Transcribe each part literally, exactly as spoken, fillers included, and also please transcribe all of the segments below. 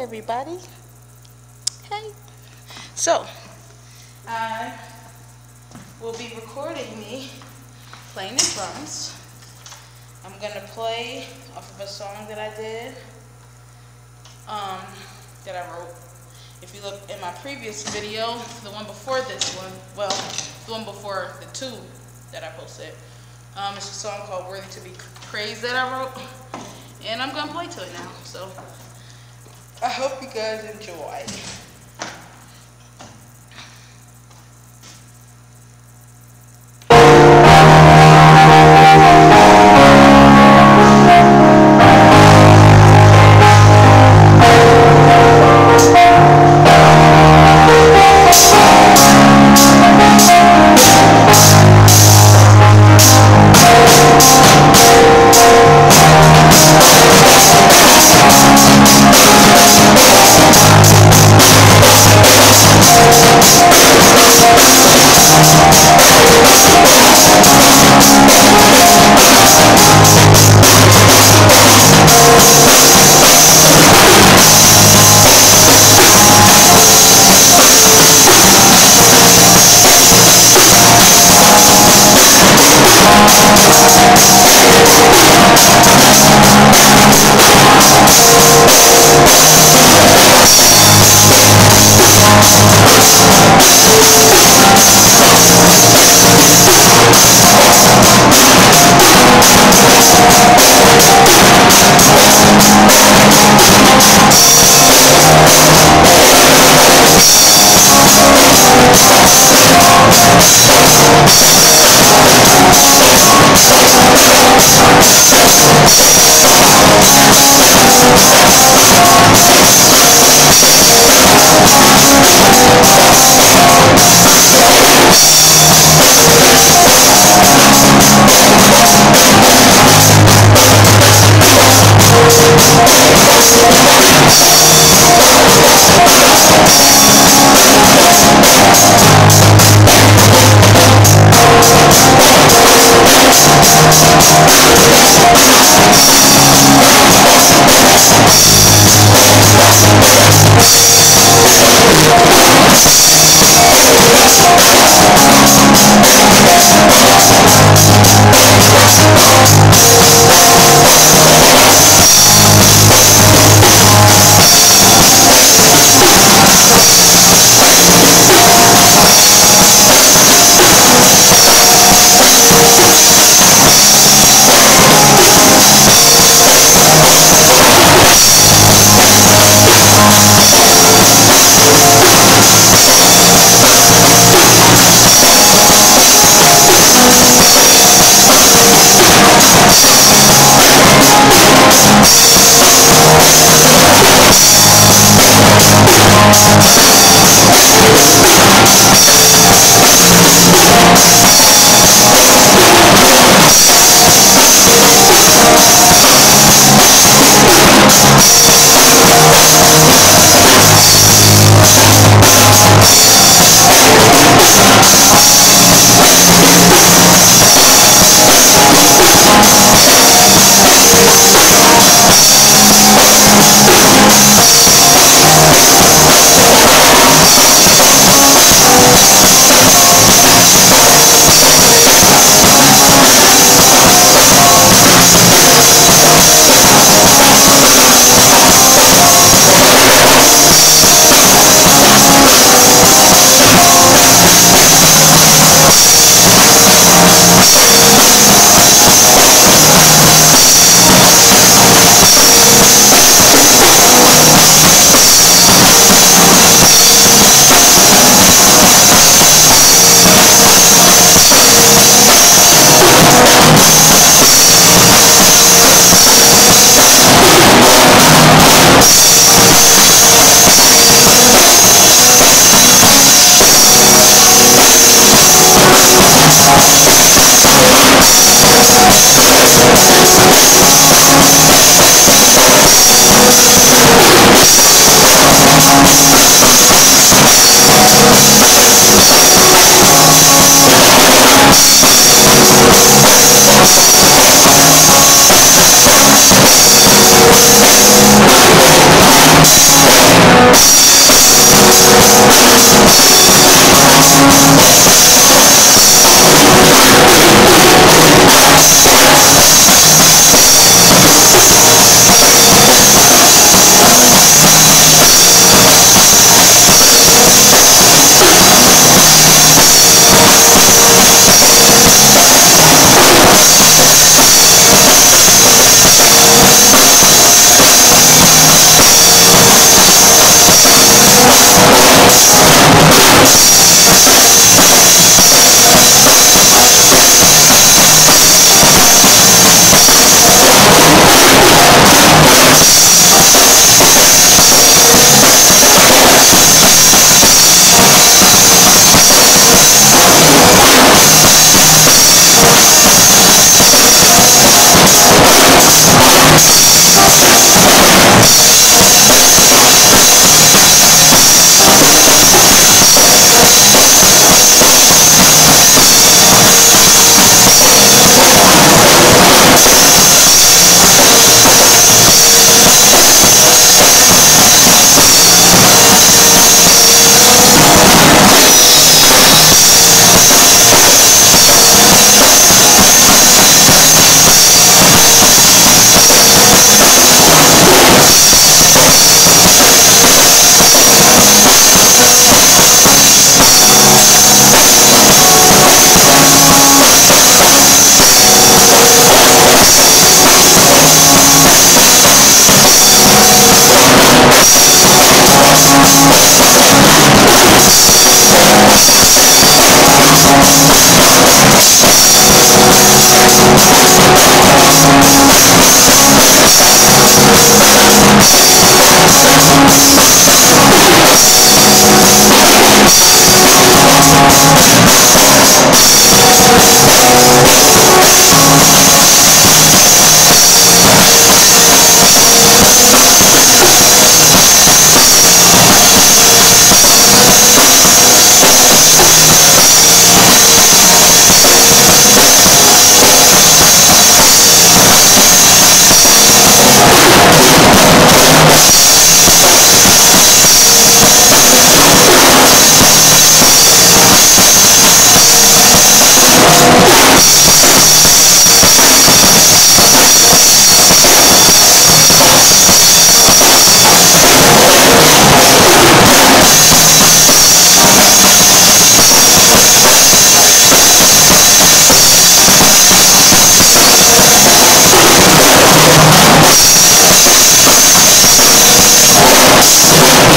everybody. Hey. So, I will be recording me playing the drums. I'm going to play off of a song that I did, um, that I wrote. If you look in my previous video, the one before this one, well, the one before the two that I posted, um, it's a song called Worthy to Be Praised that I wrote, and I'm going to play to it now. So, I hope you guys enjoy.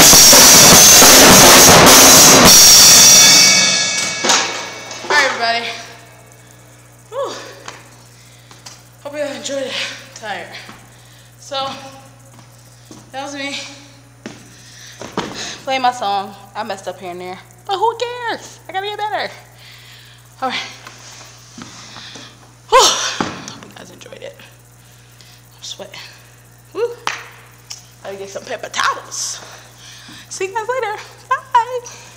Alright, everybody. Whew. Hope you enjoyed it. Tired. So, that was me playing my song. I messed up here and there. But who cares? I gotta get better. Alright. Hope you guys enjoyed it. I'm sweating. Woo. Gotta get some paper towels. See you guys later. Bye.